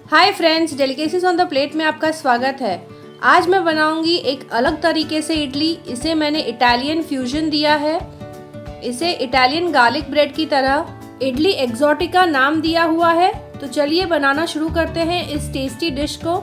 Hi friends, delicacies on the plate में आपका स्वागत है। आज मैं बनाऊंगी एक अलग तरीके से इडली। इसे मैंने इटालियन फ्यूजन दिया है। इसे इटालियन गार्लिक ब्रेड की तरह इडली एक्सोटिका नाम दिया हुआ है। तो चलिए बनाना शुरू करते हैं इस टेस्टी डिश को।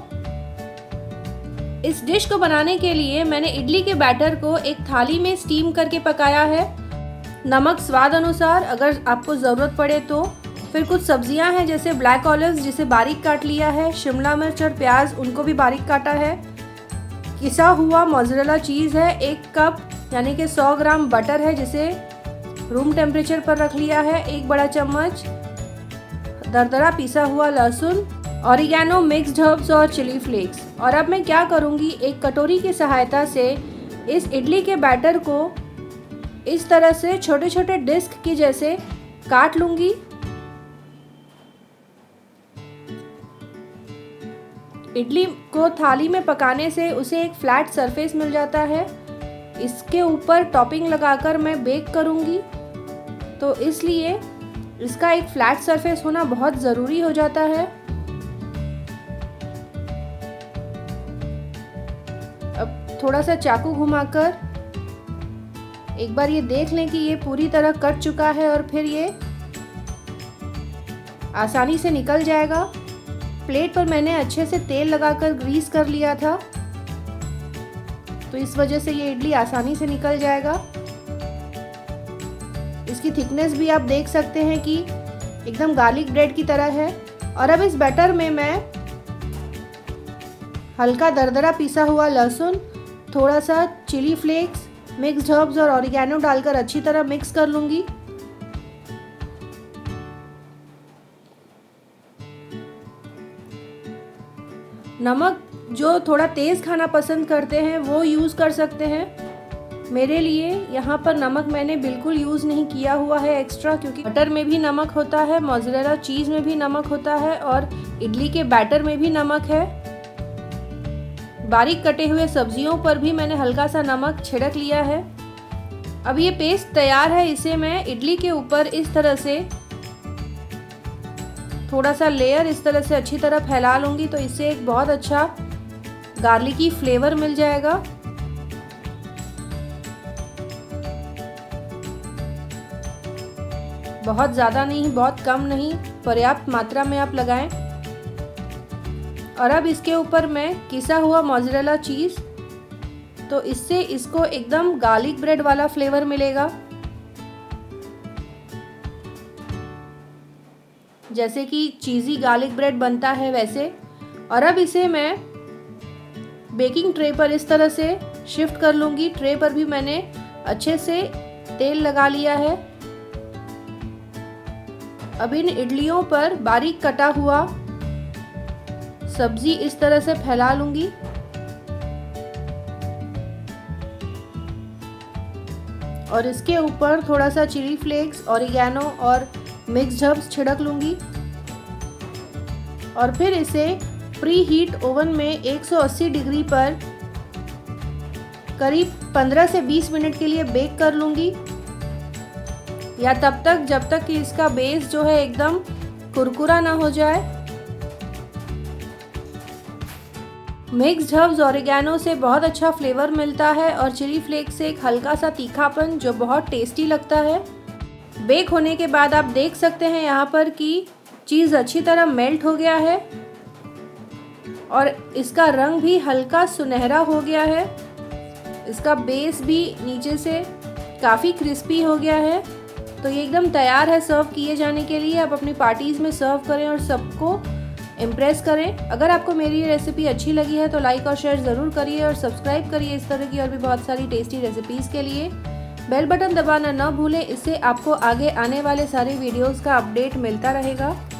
इस डिश को बनाने के लिए मैंने इडली के बैटर को एक थाली में स्टीम करके पकाया है। नमक स्वाद अनुसार, अगर आपको ज़रूरत पड़े तो। फिर कुछ सब्जियां हैं जैसे ब्लैक ऑलिव्स जिसे बारीक काट लिया है, शिमला मिर्च और प्याज उनको भी बारीक काटा है। किसा हुआ मोज़रेला चीज़ है 1 कप, यानी कि 100 ग्राम बटर है जिसे रूम टेम्परेचर पर रख लिया है। 1 बड़ा चम्मच दरदरा पिसा हुआ लहसुन, ऑरिगेनो, मिक्स्ड हर्ब्स और चिली फ्लेक्स। और अब मैं क्या करूँगी, एक कटोरी की सहायता से इस इडली के बैटर को इस तरह से छोटे छोटे डिस्क की जैसे काट लूँगी। इडली को थाली में पकाने से उसे एक फ्लैट सरफेस मिल जाता है। इसके ऊपर टॉपिंग लगाकर मैं बेक करूँगी, तो इसलिए इसका एक फ्लैट सरफेस होना बहुत ज़रूरी हो जाता है। अब थोड़ा सा चाकू घुमाकर एक बार ये देख लें कि ये पूरी तरह कट चुका है और फिर ये आसानी से निकल जाएगा। प्लेट पर मैंने अच्छे से तेल लगाकर ग्रीस कर लिया था, तो इस वजह से ये इडली आसानी से निकल जाएगा। इसकी थिकनेस भी आप देख सकते हैं कि एकदम गार्लिक ब्रेड की तरह है। और अब इस बैटर में मैं हल्का दरदरा पिसा हुआ लहसुन, थोड़ा सा चिली फ्लेक्स, मिक्स्ड हर्ब्स और ऑरिगेनो डालकर अच्छी तरह मिक्स कर लूँगी। नमक जो थोड़ा तेज़ खाना पसंद करते हैं वो यूज़ कर सकते हैं। मेरे लिए यहाँ पर नमक मैंने बिल्कुल यूज़ नहीं किया हुआ है एक्स्ट्रा, क्योंकि बटर में भी नमक होता है, मोज़रेला चीज़ में भी नमक होता है और इडली के बैटर में भी नमक है। बारीक कटे हुए सब्जियों पर भी मैंने हल्का सा नमक छिड़क लिया है। अब ये पेस्ट तैयार है। इसे मैं इडली के ऊपर इस तरह से थोड़ा सा लेयर इस तरह से अच्छी तरह फैला लूँगी, तो इससे एक बहुत अच्छा गार्लिकी फ्लेवर मिल जाएगा। बहुत ज़्यादा नहीं, बहुत कम नहीं, पर्याप्त मात्रा में आप लगाएं। और अब इसके ऊपर मैं किसा हुआ मोज़रेला चीज़, तो इससे इसको एकदम गार्लिक ब्रेड वाला फ्लेवर मिलेगा, जैसे कि चीज़ी गार्लिक ब्रेड बनता है वैसे। और अब इसे मैं बेकिंग ट्रे पर इस तरह से शिफ्ट कर लूँगी। ट्रे पर भी मैंने अच्छे से तेल लगा लिया है। अब इन इडलियों पर बारीक कटा हुआ सब्जी इस तरह से फैला लूँगी। और इसके ऊपर थोड़ा सा चिली फ्लेक्स, ऑरिगेनो और मिक्स्ड हर्ब्स छिड़क लूँगी। और फिर इसे प्री हीट ओवन में 180 डिग्री पर करीब 15 से 20 मिनट के लिए बेक कर लूँगी, या तब तक जब तक कि इसका बेस जो है एकदम कुरकुरा ना हो जाए। मिक्स्ड हर्ब्स ऑरिगेनो से बहुत अच्छा फ्लेवर मिलता है और चिली फ्लेक्स से एक हल्का सा तीखापन जो बहुत टेस्टी लगता है। बेक होने के बाद आप देख सकते हैं यहाँ पर कि चीज़ अच्छी तरह मेल्ट हो गया है और इसका रंग भी हल्का सुनहरा हो गया है। इसका बेस भी नीचे से काफ़ी क्रिस्पी हो गया है। तो ये एकदम तैयार है सर्व किए जाने के लिए। आप अपनी पार्टीज़ में सर्व करें और सबको इम्प्रेस करें। अगर आपको मेरी ये रेसिपी अच्छी लगी है तो लाइक और शेयर ज़रूर करिए और सब्सक्राइब करिए इस तरह की और भी बहुत सारी टेस्टी रेसिपीज़ के लिए। बेल बटन दबाना ना भूलें, इससे आपको आगे आने वाले सारे वीडियोस का अपडेट मिलता रहेगा।